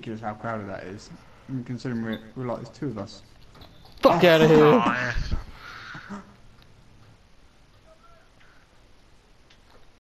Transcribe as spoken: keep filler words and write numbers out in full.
ridiculous how crowded that is. Considering we're, we're like, there's two of us. Fuck out of here!